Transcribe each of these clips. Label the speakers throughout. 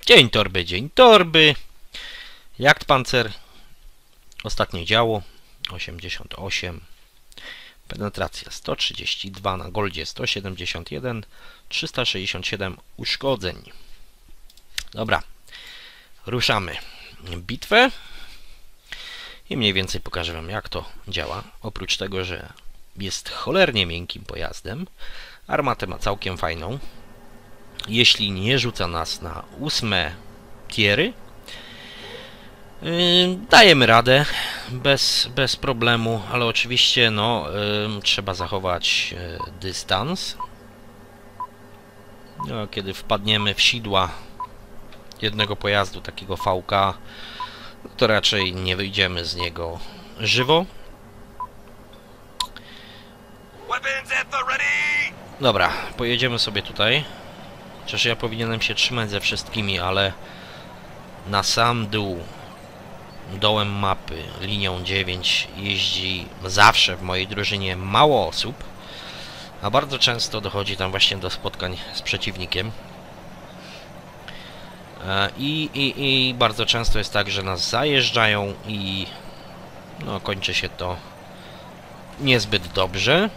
Speaker 1: Dzień torby. Jagdpancer. Ostatnie działo 88. Penetracja 132, na goldzie 171, 367 uszkodzeń. Dobra, ruszamy bitwę i mniej więcej pokażę Wam, jak to działa. Oprócz tego, że jest cholernie miękkim pojazdem, armatę ma całkiem fajną. Jeśli nie rzuca nas na 8 tiery, dajemy radę bez problemu, ale oczywiście trzeba zachować dystans. Kiedy wpadniemy w sidła jednego pojazdu, takiego VK, to raczej nie wyjdziemy z niego żywo. Dobra, pojedziemy sobie tutaj. Chociaż ja powinienem się trzymać ze wszystkimi, ale na sam dół, dołem mapy, linią 9 jeździ zawsze w mojej drużynie mało osób, a bardzo często dochodzi tam właśnie do spotkań z przeciwnikiem. I bardzo często jest tak, że nas zajeżdżają i kończy się to niezbyt dobrze.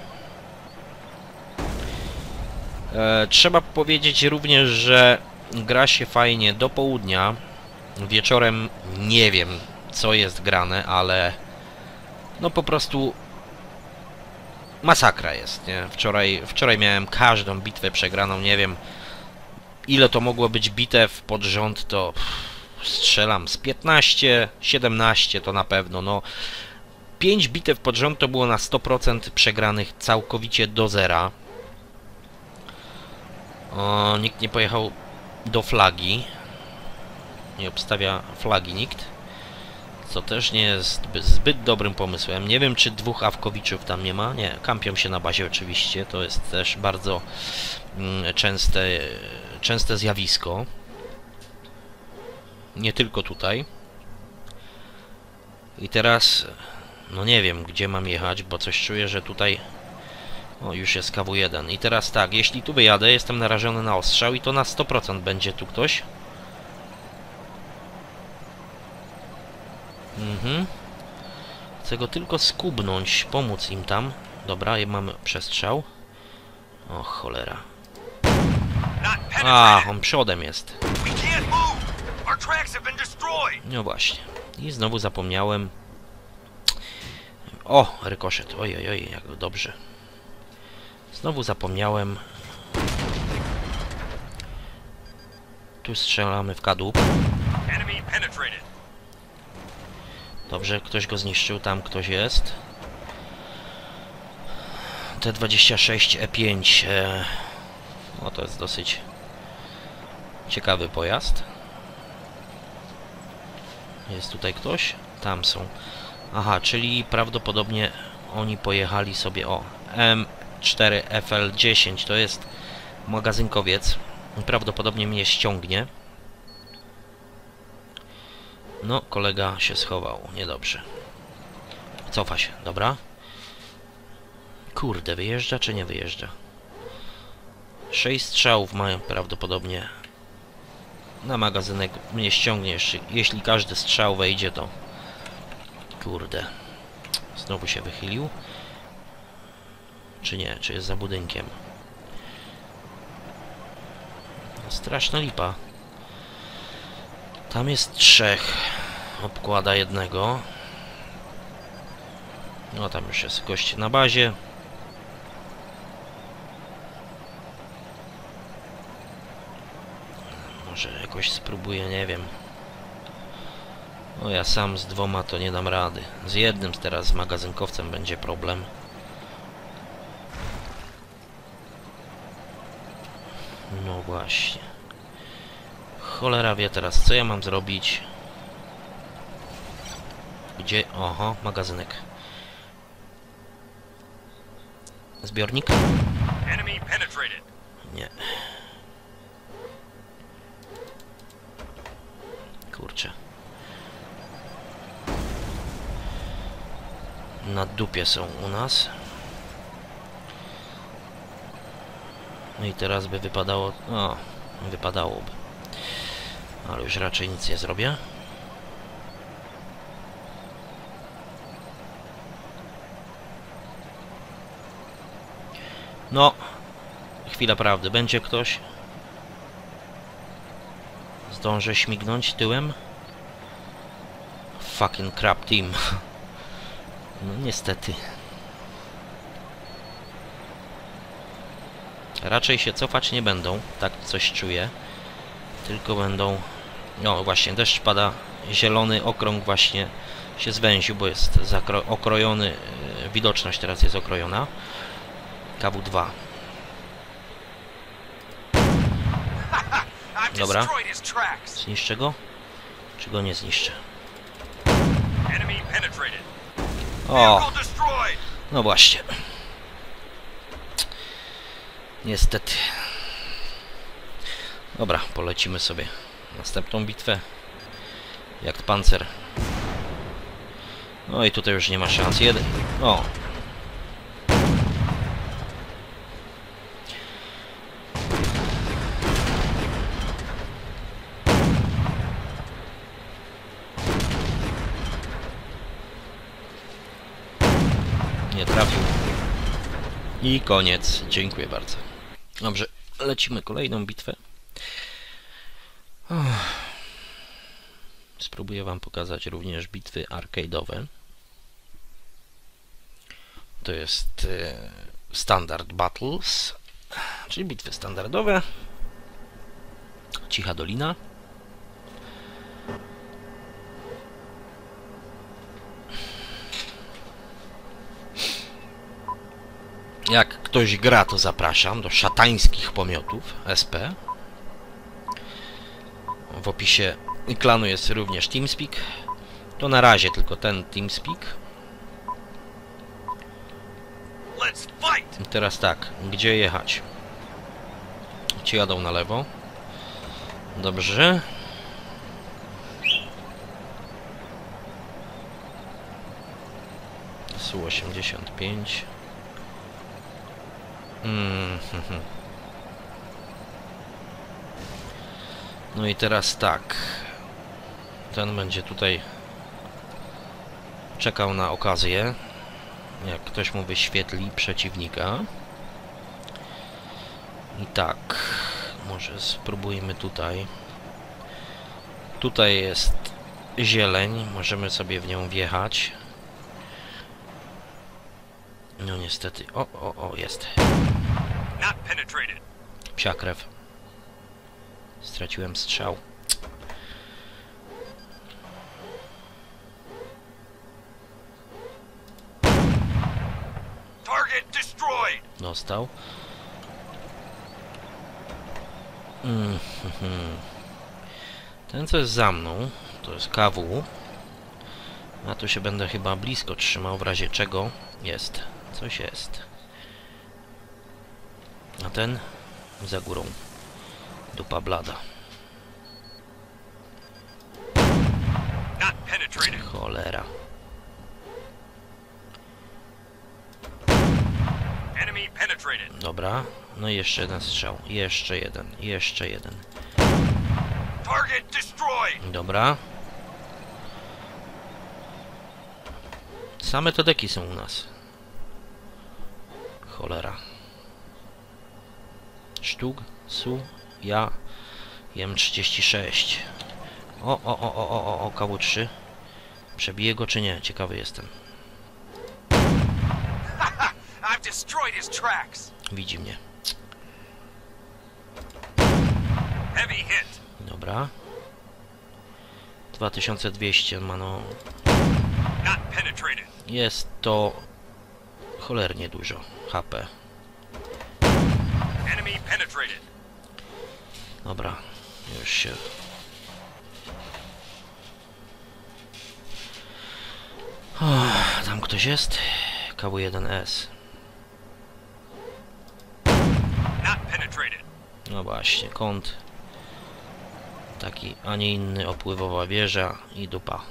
Speaker 1: Trzeba powiedzieć również, że gra się fajnie do południa. Wieczorem nie wiem, co jest grane, ale po prostu masakra jest, nie? Wczoraj miałem każdą bitwę przegraną, nie wiem ile to mogło być bitew pod rząd, to strzelam z 15, 17 to na pewno, 5 bitew pod rząd to było na 100% przegranych całkowicie do zera. Nikt nie pojechał do flagi. Nie obstawia flagi nikt. Co też nie jest zbyt dobrym pomysłem. Nie wiem, czy 2 Awkowiczów tam nie ma. Nie, kampią się na bazie oczywiście. To jest też bardzo częste zjawisko. Nie tylko tutaj. I teraz nie wiem, gdzie mam jechać, bo coś czuję, że tutaj już jest KW1. I teraz tak, jeśli tu wyjadę, jestem narażony na ostrzał i to na 100% będzie tu ktoś. Chcę go tylko skubnąć, pomóc im tam. Dobra, mamy przestrzał. O cholera. On przodem jest. No właśnie. I znowu zapomniałem. O, rykoszet. Ojej, jak dobrze. Znowu zapomniałem. Tu strzelamy w kadłub. Dobrze, ktoś go zniszczył, tam ktoś jest. T26 E5. To jest dosyć ciekawy pojazd. Jest tutaj ktoś? Tam są. Aha, czyli prawdopodobnie oni pojechali sobie M4 FL10. To jest magazynkowiec. Prawdopodobnie mnie ściągnie. Kolega się schował. Niedobrze. Cofa się, dobra. Kurde, wyjeżdża czy nie wyjeżdża? 6 strzałów mają prawdopodobnie. Na magazynek mnie ściągnie, jeśli każdy strzał wejdzie, to... Kurde. Znowu się wychylił. Czy nie? Czy jest za budynkiem? Straszna lipa. Tam jest 3. Obkłada jednego. Tam już jest gość na bazie. Może jakoś spróbuję, nie wiem. Ja sam z 2 to nie dam rady. Z jednym teraz, z magazynkowcem, będzie problem. No właśnie. Cholera wie teraz, co ja mam zrobić. Gdzie? Oho, magazynek. Zbiornik? Nie. Kurczę. Na dupie są u nas. No i teraz by wypadało... wypadałoby. Ale już raczej nic nie zrobię. No, chwila prawdy. Będzie ktoś? Zdążę śmignąć tyłem? Fucking crap team. No niestety. Raczej się cofać nie będą, tak coś czuję. Tylko będą... No właśnie, deszcz pada. Zielony okrąg właśnie się zwęził, bo jest okrojony. Widoczność teraz jest okrojona. KW2. Dobra. Zniszczę go? Czy go nie zniszczę? O! No właśnie. Niestety. Dobra, polecimy sobie następną bitwę. Jak pancer. No i tutaj już nie ma szans. Jeden. O! Nie trafił. I koniec. Dziękuję bardzo. Dobrze, lecimy kolejną bitwę. Spróbuję wam pokazać również bitwy arcade'owe. To jest Standard Battles, czyli bitwy standardowe. Cicha Dolina. Jak ktoś gra, to zapraszam do szatańskich pomiotów SP. W opisie klanu jest również TeamSpeak. To na razie tylko ten TeamSpeak. I teraz tak, gdzie jechać? Ci jadą na lewo. Dobrze. Su-85. No i teraz tak. Ten będzie tutaj czekał na okazję. Jak ktoś mu wyświetli przeciwnika. I tak. Może spróbujmy tutaj. Tutaj jest zieleń. Możemy sobie w nią wjechać. No niestety. O, jest. Psia krew. Straciłem strzał. Dostał. Ten, co jest za mną, to jest KW. A tu się będę chyba blisko trzymał, w razie czego jest. Coś jest. A ten za górą. Dupa blada. Cholera. Dobra. No i jeszcze jeden strzał. Jeszcze jeden. Jeszcze jeden. Dobra. Same te deki są u nas. Cholera. Sztuk, Su, ja jem 36. O, KW3. Przebiję go czy nie? Ciekawy jestem. Widzi mnie. Dobra. 2200 ma no... Jest to cholernie dużo HP. Dobra, już się... Tam ktoś jest? KW1S. No właśnie, kąt. Taki, a nie inny, opływowa wieża i dupa.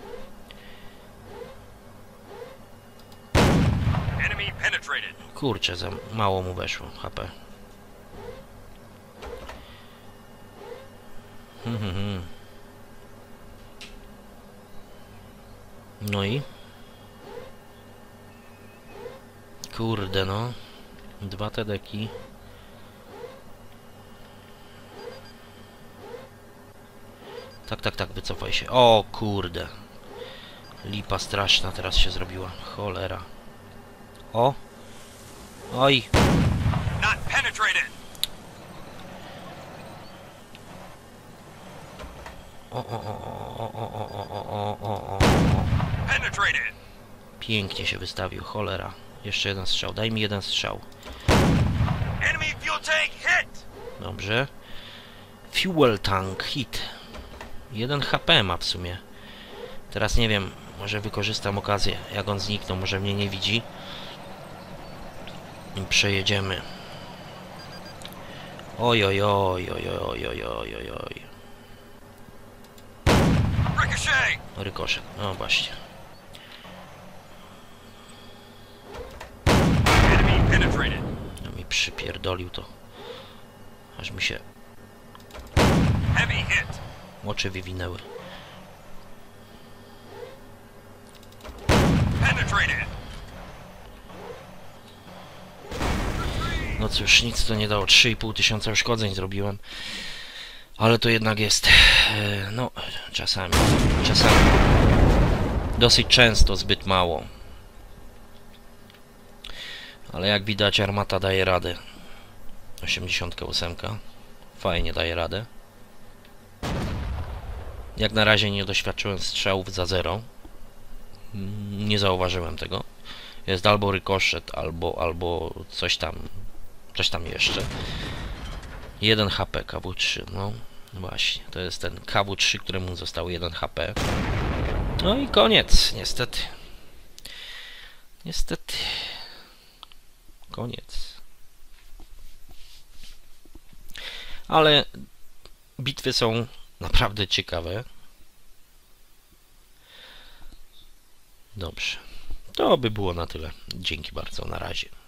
Speaker 1: Kurczę, za mało mu weszło HP. No i? Kurde no. 2 TD-ki. Tak, wycofaj się. O kurde. Lipa straszna teraz się zrobiła. Cholera. O! Oj!
Speaker 2: Not penetrated.
Speaker 1: O.
Speaker 2: Penetrated.
Speaker 1: Pięknie się wystawił, cholera. Jeszcze jeden strzał, daj mi jeden strzał.
Speaker 2: Enemy fuel tank hit.
Speaker 1: Dobrze. Fuel tank hit. 1 HP ma w sumie. Teraz nie wiem, może wykorzystam okazję, jak on zniknął, może mnie nie widzi. I przejedziemy. Oj.
Speaker 2: Ricochet.
Speaker 1: Rykoszet, no właśnie.
Speaker 2: Enemy penetrated.
Speaker 1: No mi przypierdolił to. Aż mi się
Speaker 2: Heavy hit.
Speaker 1: oczy wywinęły.
Speaker 2: Penetrated.
Speaker 1: No cóż, nic to nie dało. 3500 uszkodzeń zrobiłem. Ale to jednak jest... no, czasami. Dosyć często, zbyt mało. Ale jak widać, armata daje radę. 88. Fajnie daje radę. Jak na razie nie doświadczyłem strzałów za 0. Nie zauważyłem tego. Jest albo rykoszet, albo coś tam jeszcze. 1 HP KW3, no właśnie, to jest ten KW3, któremu zostało 1 HP. No i koniec, niestety. Koniec. Ale bitwy są naprawdę ciekawe. Dobrze. To by było na tyle. Dzięki bardzo, na razie.